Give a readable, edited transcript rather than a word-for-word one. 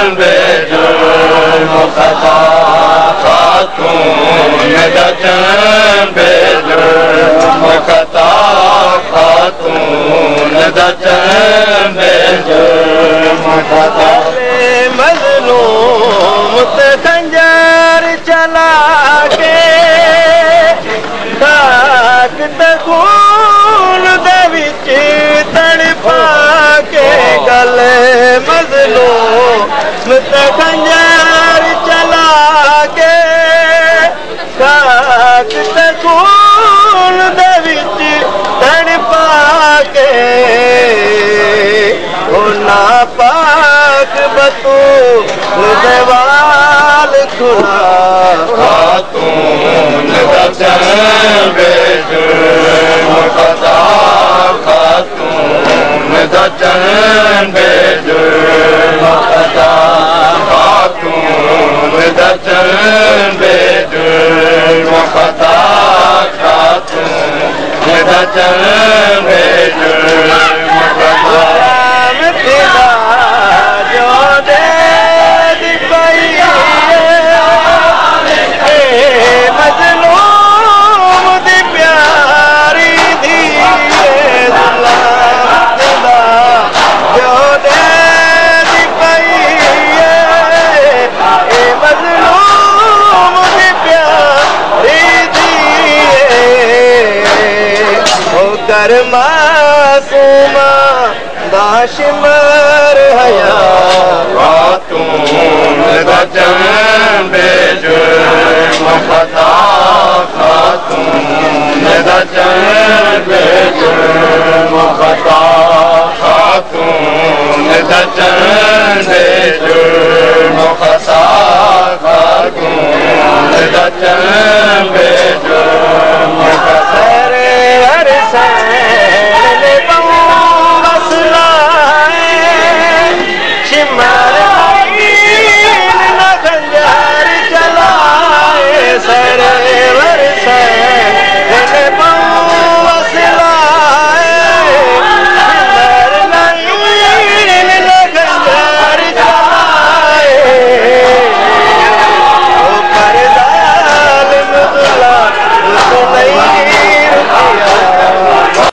बेजुर्म खता खातून दचन बेजुर्म खता खातून दचन बेजुर्म खता मज़लूम ते खंजर चला के खाक ते खून दे विच तड़पा के गले मज़लूम ते खंजर चला के खाक ते खून दे विच तड़पा के ओ नापाक बतूल देवाल खुला खातून दचन बेजुर्म खता खातून दचन बेजुर्म खता खातून दचन बेजुर्म खता खातून दचन बेजुर्म खता कर मासूमा दाशिमर हया खातून दचन बेजुर्म खता खातून दचन बेजुर्म खता खातून दचन बेजुर्म खता खातून दचन बेजुर्म खता